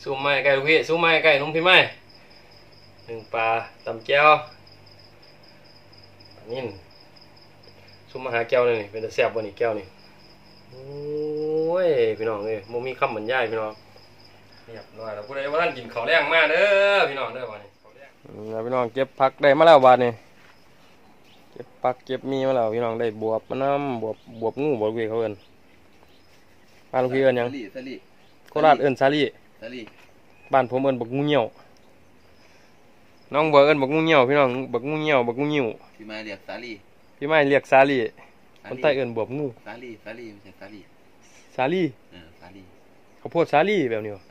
ซูมไม้ไก่ลูกพี่ซูมไม้ไก่นุ่มพี่ไม้หนึ่งปลาตำแก้วนี่ซูมมาหาแก้วเลยนี่เป็นแต่แซ่บวันนี้แก้วนี่โอ้ยพี่น้องเลยโมมีคำบรรยายพี่น้องเรียบร้อยแล้วผู้ใดว่าท่านกินข้าวแรงมากเด้อพี่น้องเด้อวันนี้พี่น้องเก็บผักได้มาแล้ววันนี้เก็บผักเก็บมีมาแล้วพี่น้องได้บวบมะน้ำบวบงูบวบเวเขาเอินบ้านลูกพี่เอินยังโคราชเอินซาลีบ้านผมเอินบักงูเหี่ยวน้องบอกเอินบักงูเหี่ยวพี่น้องบักงูเหี่ยวบักงูหิ่วพี่ไม้เรียกสาลีพี่ไม้เรียกซาลีคนใต้เอินบวบงูสาลีไม่ใช่สาลีซาลีสาลีเขาพูดซาลีแบบนี้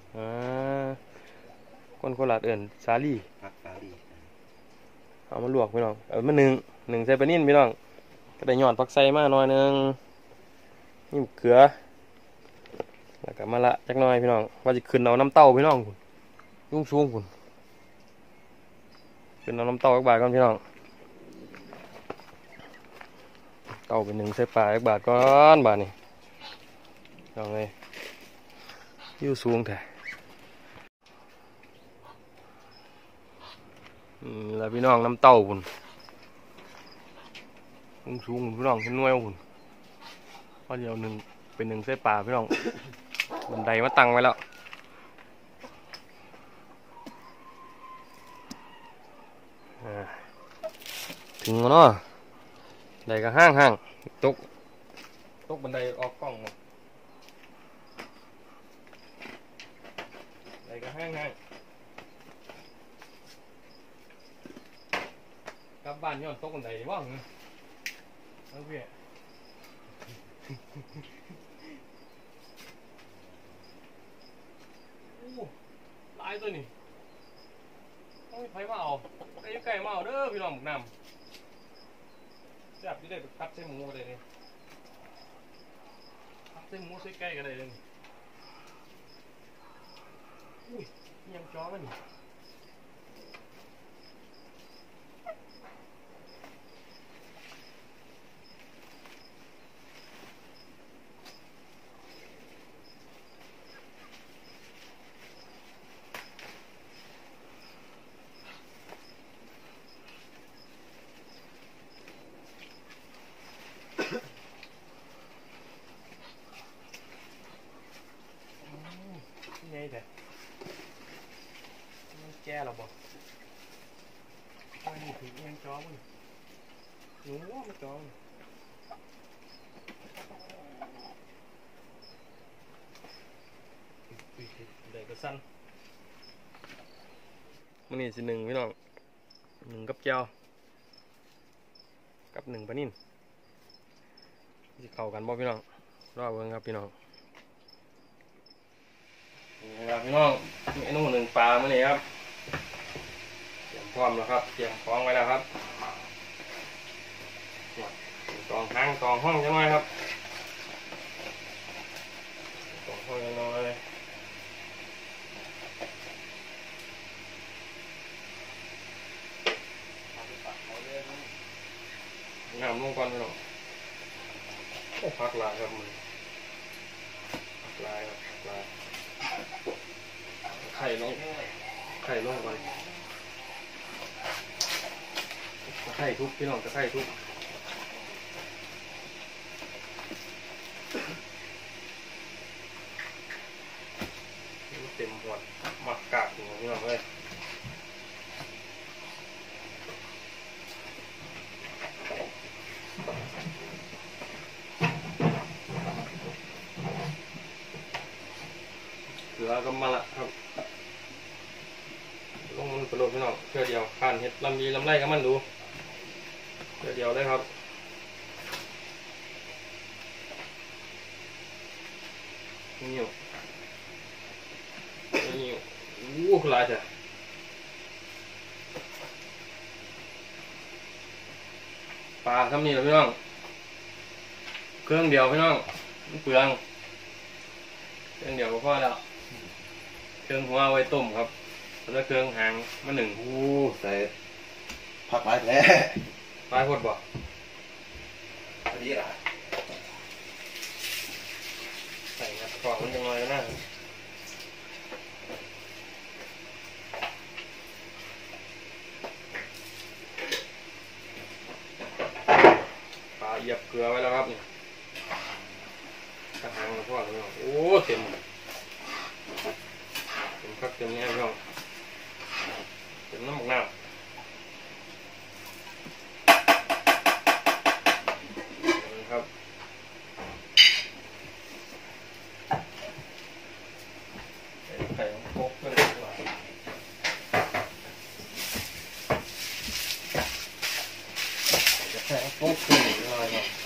คนโคราชเอินซาลีผักสาลีเอามาลวกพี่น้องเอามาหนึ่งใส่ปลานิ่นพี่น้องก็ได้หยอดผักไส่มาหน่อยนึงนี่เกลือแล้วก็มาละจักหน่อยพี่น้องว่าจะขึ้นเอาน้ำเต้าพี่น้องคุณยุ่งสูงคุณขึ้นเอาน้ำเต้าอีกบาทก่อนพี่น้องเต้าเป็นหนึ่งใส่ปลาอีกบาทก่อนบาทนี่ลองเลยยุ่งสูงแท้แล้วพี่น้องน้ำเต้าคุณสูงพี่น้องขึ้นน้อยคุณพอเดียวหนึ่งเป็นหนึ่งเส้นป่าพี่น้อง บันไดมาตั้งไว้แล้วถึงแล้วเนาะไดก็ห้างตกบันไดออกกล้องไดก็ห้างกลับบ้านย้อนตกบันไดว่างเนาะโอเคลายตัวนี้ต้องมีไฟมาเอาไอ้ไก่มาเอาเด้อพี่น้องหมกน้ำจับที่ได้ตัดใส่หมูอะไรเนี่ยตัดใส่หมูใส่ไก่กันเลยเลยอุ้ยยังจ้อมันไงแต่แก่เราบอกไม่ถึงยังจ้อมันหนูมันจ้อมันได้กระสันมันนี่สิหนึ่งพี่น้องหนึ่งกับเจียวกับหนึ่งปลานิ่นจะเข้ากันบ่พี่น้องรอเบิ่งครับพี่น้องนี่ครับพี่น้องเมนูหนึ่งปลาเมื่อนี้ครับเตรียมพร้อมแล้วครับเตรียมของไว้แล้วครับกองห้างกองห้องจังหน่อยครับกองห้องจังหน่อยน้ำลงก่อนพี่น้องโอ้พักลายครับมันพักลายครับพักลายไข่ลงก่อนไข่ทุบพี่น้องจะไข่ทุบเต็มหัวมักกากอยู่พี่น้องเลยเหลือก็มาละครับลงมันกระโดดพี่น้องเพื่อเดียวข้านเห็ดลำยีลำไรก็มันดูเพื่อเดียวได้ครับนิ่วอู้ลายจ้ะปลาทำนี่เหรอพี่น้องเครื่องเดียวพี่น้องเปลืองเครื่องเดียวก็พอแล้วเครื่องหัวไว้ต้มครับแล้วเครื่องหางมาหนึ่งใส่ผักหลายแท้ปลายพดบ่พอดีละใส่ครับกรอบมันจะน้อยก็น่าเหยียบเกลือไว้แล้วครับนี่กระหังแล้วพ่อพี่น้องโอ้เต็มครับเต็มแน่พี่น้องเต็มน้ำหมกน้ำครับไก่ของโคกก็ได้ดีกว่าจะแค่โคกขึ้นหน่อยเนาะ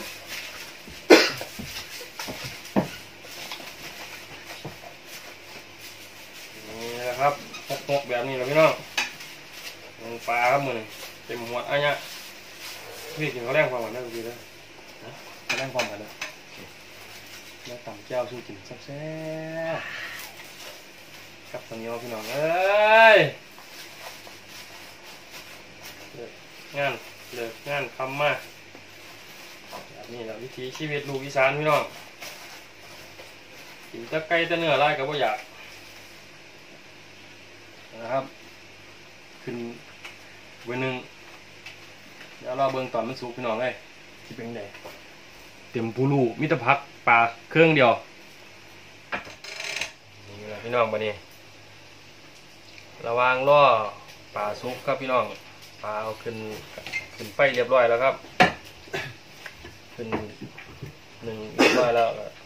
นี่นะครับโคกแบบนี้แหละพี่น้องมันปลาครับมือเต็มหัวอันเนี้ยพี่กินเขาแรงความกันได้ดีเลยนะเขาแรงความกันเลยแล้วต่ำแก้วสู้กินแซ่บๆกับสัญญาพี่น้องเอ้ยเลิกงานคำมากแบบนี้แหละวิถีชีวิตลูกอีสานพี่น้องกินตะไคร้ตะเนื้อไรก็บ่อยากนะครับขึ้นเบอร์หนึ่งเดี๋ยวเราเบิ่งตอนมันสุกพี่น้องเลยที่เป็นไงเต็มปูรูมิตรพักปลาเครื่องเดียวนี่แหละพี่น้องบัดนี้ระวังล่อปลาสุกครับพี่น้องปลาเอาขึ้นไฟเรียบร้อยแล้วครับขึ้นหนึ่งเรียบร้อยแล้ว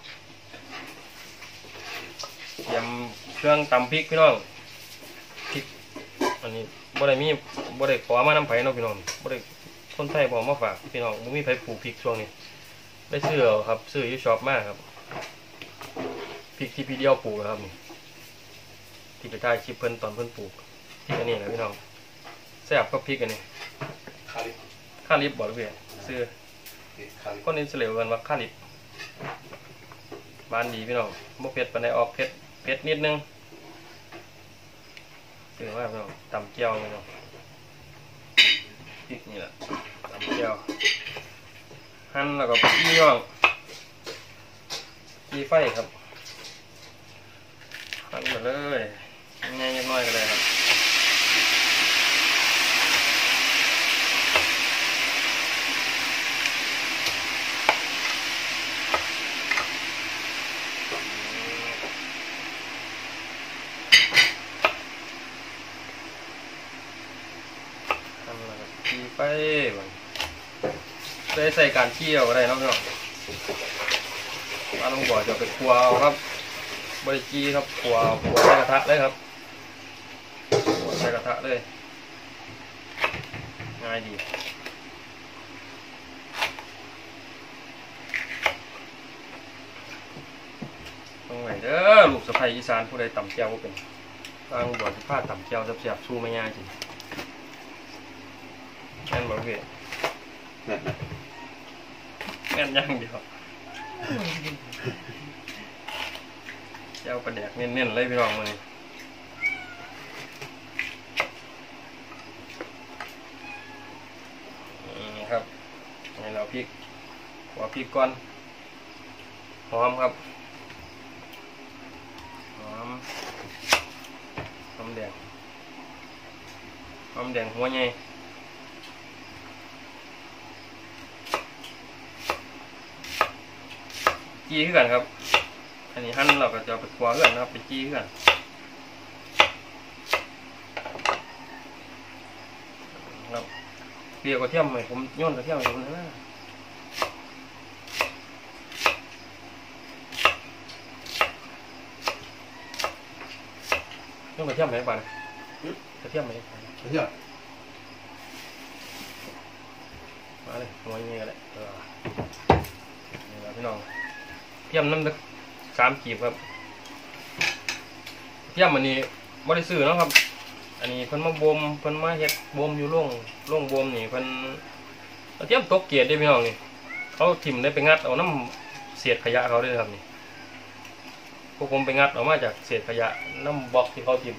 เตรียมเครื่องตำพริกพี่น้องพริกอันนี้บ่ได้ขอมาน้ำไผ่เนาะพี่น้องบ่ได้คนไทยบอกมาฝากพี่น้องบ่มีไผปลูกพริกช่วงนี้ได้ซื้อครับซื้ออยู่ช็อปมากครับพริกที่พี่เดียวปลูกครับนี่ที่ไปถ่ายคลิปเพิ่นตอนเพิ่นปลูกพริกอันนี้นะพี่น้องแซ่บก็พริกอันนี้ข้าลิบบอกเลยซื้อคนอิสราเอลกันว่าข้าลิบบานดีพี่น้องบ่เผ็ดปานใดออกเผ็ดนิดนึงซื้อมาพี่น้องตำเจียวพี่น้องพริกนี่แหละตำเจียวหั่นแล้วก็พี่น้องจี้ไฟครับหั่นหมดเลยง่ายๆน้อยก็ได้ครับจี้ไฟได้ใส่การเคี่ยวก็ได้นะพี่น้องปลาลงบ่อจะไปคั่วเอาครับบริจีครับคั่วใส่กระทะเลยครับคั่วใส่กระทะเลยง่ายดีตรงไหนเด้อลูกสะใภ้อีสานผู้ใดตำแจ่วก็เป็นปลาลงบ่อจะพาตำแจ่วแซ่บๆสู้ไม่ยากจริงแม่นบอกพี่แม่นยังเดียวเจ้าประแดกเน้นๆเลยพี่น้องมานี่ครับนี่เราพริกหัวพริกก่อนหอมครับหอมแดงหัวใหญ่จี้ขึ้นกันครับอันนี้หั่นเราก็จะไปคั่วกันนะครับไปจี้ขึ้นกันครับเปรี้ยวกระเทียมไหมผมโยนกระเทียมให้ผมนะโยนกระเทียมไหมบ้านกระเทียมไหมกระเทียมมาเลยหัวอย่างนี้ก็ได้นี่แหละพี่น้องเทียมน้ำลึก3 กีบครับเทียมอันนี้บริสุทธิ์นะครับอันนี้เพิ่นมาบ่มเพิ่นมาเฮ็ดบ่มอยู่โรงบ่มนี่เพิ่นเทียมตกเกียรได้พี่น้องนี่เขาถิ่มได้ไปงัดเอาน้ำเศษขยะเขาได้ครับนี่พวกผมไปงัดออกมาจากเศษขยะน้ำบล็อกที่เขาถิ่ม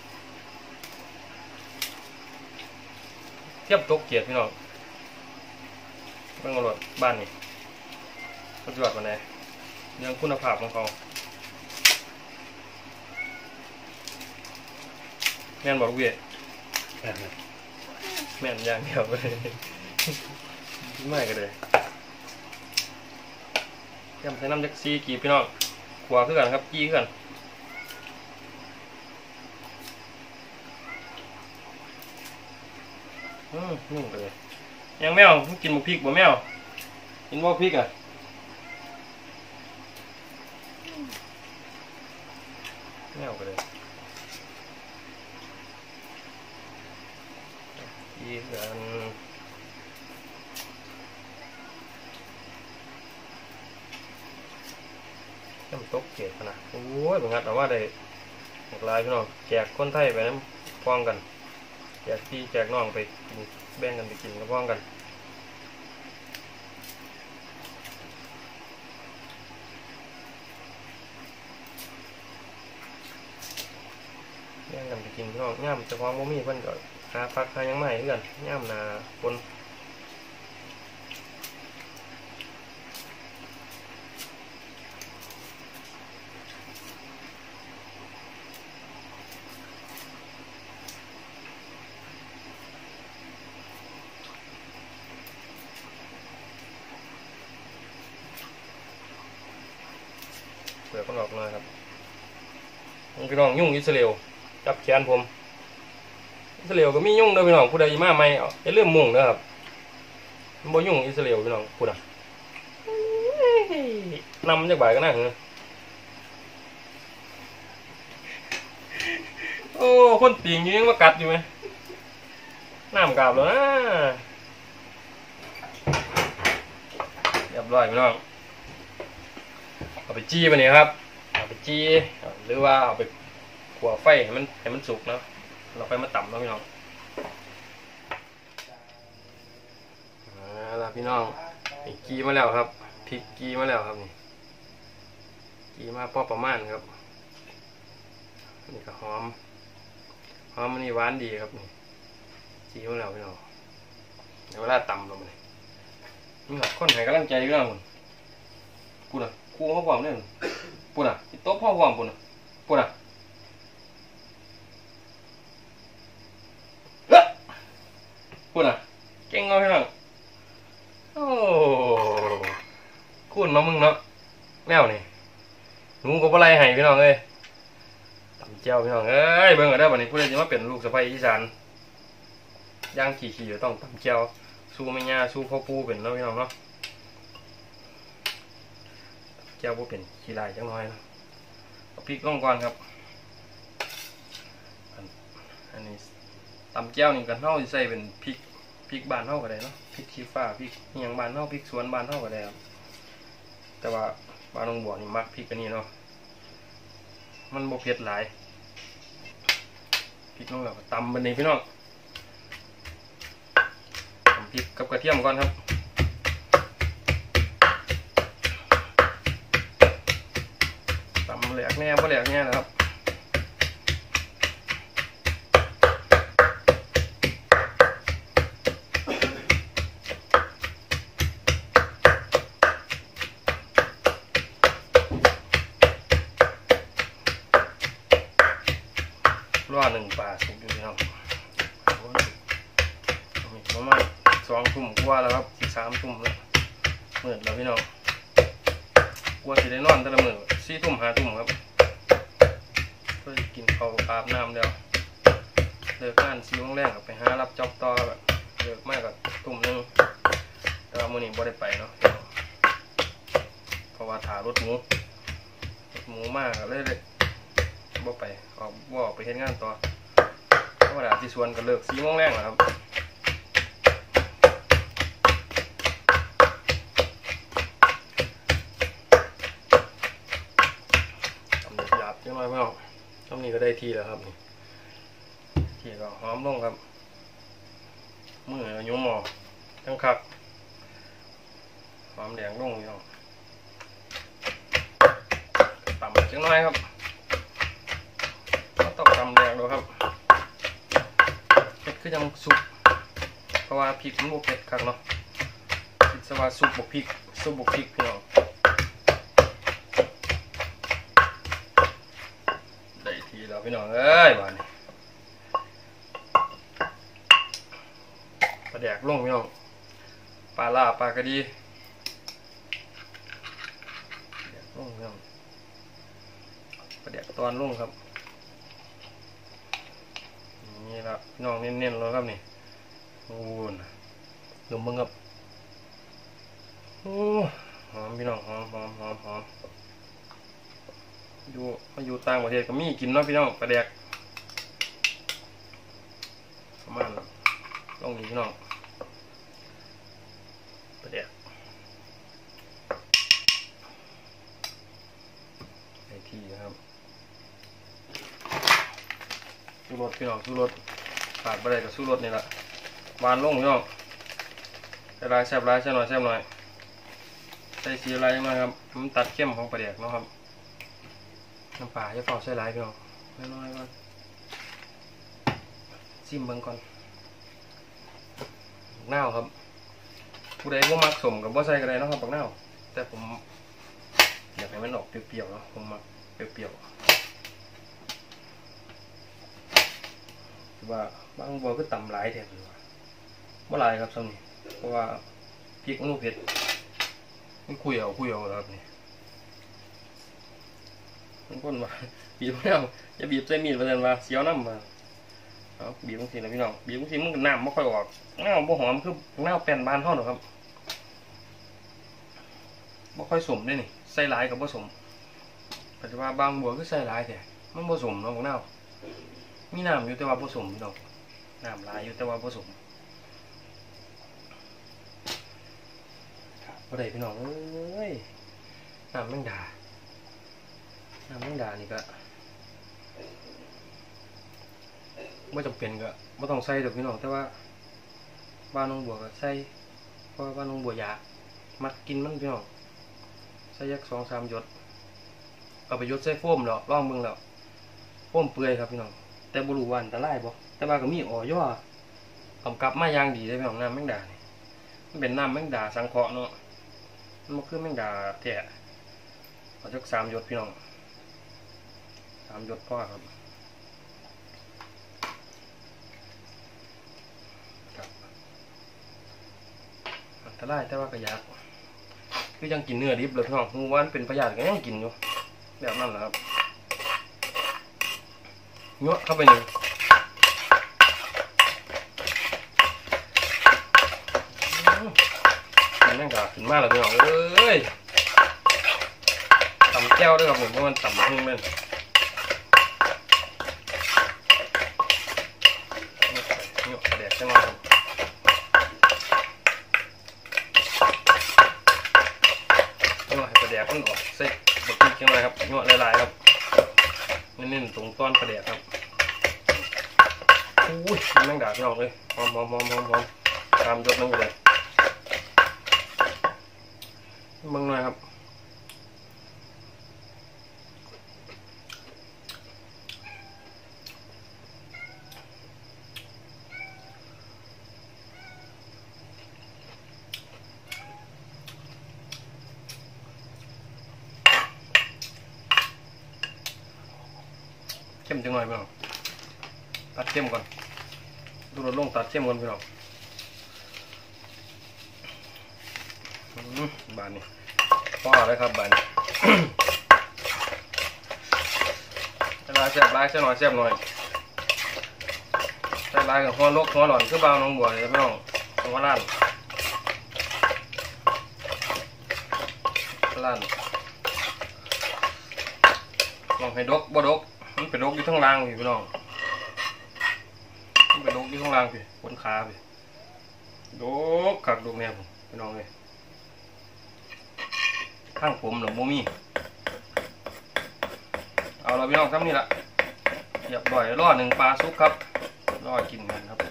เทียมตกเกียรพี่น้องเบิ่งเอารถบ้านนี่สุดยอดปานใดเรื่องคุณภาพของเขาแม่นบอกเวียแม่นอย่างเดียวเลยไม่ก็เลยยำใส่น้ำจักซีกีพี่น้องขัวขึ้นกันครับจี้ขึ้นกันนุ่มไปเลยยังแมวกินหมูพริกบ่แมวกินบ่พริกอ่ะแมวไปเลยจี้กันน้ำตกเกล็ดนะโอ้ยบางงัดแต่ว่าได้หลากหลายพี่น้องแจกคนไทยไปน้ำฟ้องกันแจกพี่แจกน้องไปกินแบ่งกันไปกินกับฟ้องกันแบ่งกันไปกินพี่น้องย่ำเฉพาะโมมี่เพิ่นก็หาพักหายังไม่เพื่อนย่ำนาคนเปลือกมันออกมาครับพี่น้องยุ่งอิสราเอลจับแขนผมอิสราเอลก็มียุ่งเด้อพี่น้องผู้ใดมาใหม่อย่าลืมมุ่งนะครับมันบ่ยุ่งอิสราเอลพี่น้องพูดอ่ะนำจากบ่ายก็น่าเหรอโอ้คนตีงยังมากัดอยู่ไหมน้ำกาบแล้วนะเรียบร้อยพี่น้องเอาไปจี้ไปเนี่ยครับเอาไปจี้หรือว่าเอาไปขัวไฟให้มันสุกเนาะเราไฟมาต่ำเนาะพี่น้องล่ะพี่น้องกี้มาแล้วครับพริกกี้มาแล้วครับนี่กี้มาพอประมาณครับนี่ก็หอมมันนี่หวานดีครับนี่กี้มาแล้วพี่น้องเดี๋ยวเวลาต่ำลงไปนี่ครับคนให้กำลังใจพี่น้องพูดอ่ะคู่เขาความเนี่ยพูดอ่ะโต๊ะพ่อความพูดอ่ะพูดอ่ะพูดอ่ะเก่งเนาะพี่น้องโอ้คุณเนาะมึงเนาะแมวนี่หนูก็บ่ไล่ให้พี่น้องเอ้ยตำเจียวพี่น้องเอ้ยเบิ่งก็ได้บัดนี้ผู้ใดสิมาเป็นลูกสะใภ้อีสานย่างขี่ๆต้องตำเจียวสู้แม่ย่าสู้พ่อปู่เป็นเนาะพี่น้องเนาะเจียวบ่เป็นขี้ลายจังน้อยนะเอาพริกลงก่อนครับอันนี้ตำเจียวนี่กันเฮาสิใส่เป็นพริกบ้านเฮาก็ได้เนาะพริกชี้ฟ้าพริกอิหยังบ้านเฮาพริกสวนบ้านเฮาก็ได้ครับแต่ว่าบ้านน้องบัวนี่มักพริกอันนี้เนาะมันบ่เผ็ดหลายพริกน้องเราก็ตำบัดนี้พี่น้องตำพริกกับกระเทียมก่อนครับตำแหลกแน่บ่แหลกแน่นะครับรอ1ปลาสุกอยู่พี่น้องประมาณ2 ทุ่มกว่าแล้วครับ3 ทุ่มแล้วมืดแล้วพี่น้องกว่าสิได้นอนแต่ละมื้อ4 ทุ่ม5 ทุ่มครับเพื่อกินข้าวอาบน้ำแล้วเลิกงาน4 โมงแรกไปหารับจ็อบต่อแบบเลิกมากกับทุ่มนึงแต่ว่ามื้อนี้บ่ได้ไปเนาะเพราะว่าถ่ารถหมูมากเลยบ่ไปออกไปเฮ็ดงานต่อธรรมดาที่สวนก็เลิก4 โมงแรกครับทำหยาบจังหน่อยเพื่อนทำนี้ก็ได้ทีแล้วครับนี่ทีก็หอมลงครับมือยุ่มหมอทั้งคักหอมแดงลงนี่เนาะต่ำจังหน่อยครับต้องตำแดงดูครับเผ็ดคือยังสุกเพราะว่าพริกมันบวกเผ็ดครับเนาะคิดซะว่าซุปบวกพริกพี่น้องได้ทีแล้วพี่น้องเอ้ยบ้านนี้ปลาแดกลงพี่น้องปลาล่าปลากระดีลงประเดี๋ยวตอนลงครับนี่ละพี่น้องเน้นๆแล้วครับนี่โอ้ยดมมึงครับโอ้หอมพี่น้องหอมอยู่ต่างประเทศก็มีกินเนาะพี่น้องประเดี๋ยวประมาณลงนี้พี่น้องประเดี๋ยวไอที่นะครับสู้รถพี่น้องสู้รถขาดไปเลยกับสู้รถนี่แหละวานลงพี่น้องใส่ลายแซ่บลายแซ่บหน่อยใส่สีลายมาครับมันตัดเข้มของปลาแดกเนาะครับน้ำปลาจะเฝ้าใส่ลายพี่น้องน้อยๆก่อนซิมเบิ่งก่อนหน้าครับผู้ใดบ่มักสมกับบ่ใส่ก็ได้เนาะครับบักหน้าแต่ผมอยากให้มันออกเปรี้ยวๆเนาะผมมักเปรี้ยวๆว่าบางบัวก็ต่ำหลายแถมเลยว่าบ่หลายครับซ้ำนี่เพราะว่าพริกมันเผ็ดมันคุยเอาครับนี่มันก้นว่าบีบแล้วอย่าบีบใส่มีดมาเดินว่าเสียวน้ำมาเอาบีบบางทีนะพี่น้องบีบบางทีมันน้ำไม่ค่อยออกน้ำบ่หอมคือน้ำแป้นบานเท่าหรอกครับบ่ค่อยสมด้วยนี่ใส่หลายกับบ่สมแต่ว่าบางบัวก็ใส่หลายแต่มันบ่สมเนาะของน้ำมีน้ำอยู่แต่ว่าผสมพี่น้องน้ำลายอยู่แต่ว่าผสมบ่ได้พี่น้องเอ้ยน้ำแมงดานี่ก็ไม่จำเป็นก็ไม่ต้องใส่ดอกพี่น้องแต่ว่าบ้านน้องบัวก็ใส่เพราะบ้านน้องบัวอยากมักกินมันพี่น้องใส่ยัก2-3 หยดเอาไปยดใส่โฟมแล้วลองเบิ่งแล้วโฟมเปื่อยครับพี่น้องแต่บ่รู้ว่าอันตรายบ่แต่ว่าก็มีอ้อยกำกับมาอย่างดีเลยพี่น้องน้ำแมงดานี่มันเป็นน้ำแมงดาสังเคราะห์เนาะมันบ่คือแมงดาแท้เอาจัก3 หยดพี่น้อง3 หยดพอครับอันตรายแต่ว่าก็อยากคือยังกินเนื้อดิบเลยพี่น้องงูว่าเป็นพยาธิก็ยังกินอยู่แบบนั้นแหละครับเยอะเข้าไปหนึ่งนั่งกาขึ้นมากเลยพี่น้องเอ้ยตำแก้วด้วยครับผมเพราะมันตำหุ้งเล่นเยอะแดดจังเลยประเดี๋ยวมันออกใส่บะพริกยังไงครับเงาะลายๆครับเน้นๆตรงต้นประเดี๋ยวครับอุ้ยแมงดาพี่น้องเลยหอมตามยศนึงเลยเบิ่งหน่อยครับเข้มจังหน่อยพี่น้องตัดเข้มก่อนดูรสลงตัดเข้มก่อนพี่น้องบานนี้พอแล้วครับบานนี้ลายแซ่บลายแซ่บหน่อยใส่ลายกับหัวลกหัวหล่อนคือเบาน้องบัวเลยพี่น้องหัวล้านลองให้ดกบ่ดกมันเป็นดกอยู่ทั้งล่างพี่น้องมันเป็นดกอยู่ทั้งล่างพี่บนขาพี่ดกขักดกแนวผมพี่น้องเลยข้างผมหรือโมมี่เอาเราพี่น้องครับนี่ละเรียบร้อยรอ1 ปลาซุกครับรอกินกันครับ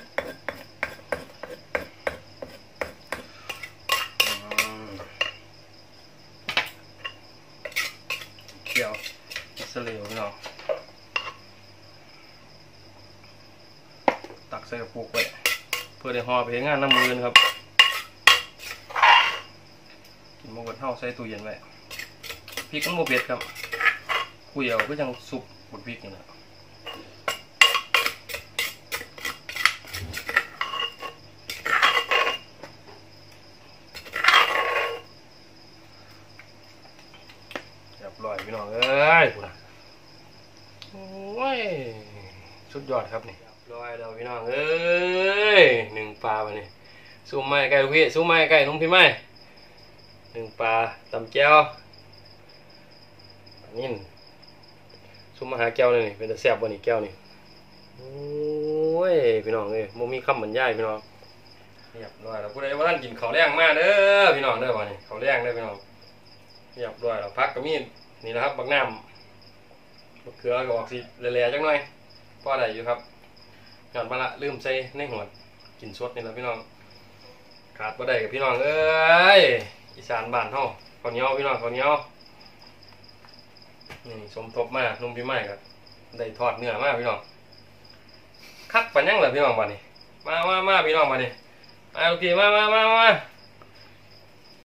เคี่ยวอิสราเอลพี่น้องตักใส่กระปุกไว้เพื่อได้ห่อไปงานน้ำมือครับกินมะกรูดเท่าใส่ตู้เย็นไว้พริกมันโมเผ็ดครับคุยเอาก็ยังซุปบดพริกนี่นะโอ้ยสุดยอดครับนี่ร้อยแล้วพี่น้องเอ้ยหนึ่งปลาวันนี้ซูมไม้ไก่ลูกพี่ซูมไม้ไก่นุ่มพี่ไม้หนึ่งปลาตำแก้วนี่ซูมมาหาแก้วเลยนี่เป็นตะแซ่บวันนี้แก้วนี่โอ้ยพี่น้องเอ้ยโมมีคำบรรยายพี่น้องเรียบร้อยแล้วผู้ใดว่าท่านกินข้าวแรงมากเด้อพี่น้องเด้อวันนี้ข้าวแรงเด้อพี่น้องเรียบร้อยแล้วพักก็มีนี่นะครับบักน้ำมะเขือก็ออกสีแหล่ๆจังหน่อยพอได้อยู่ครับหย่อนมาละลืมใส่ในหัวกินสดนี่แหละพี่น้องขาดบ่ได้กับพี่น้องเอ้ยอีสานบ้านเฮาข้าวเหนียวพี่น้องข้าวเหนียวนี่สมทบมานุ่มพี่ไม้ครับได้ทอดเนื้อมาพี่น้องคักปันยังเหรอพี่น้องบ้านนี้มาพี่น้องบ้านนี้มาโอเคมา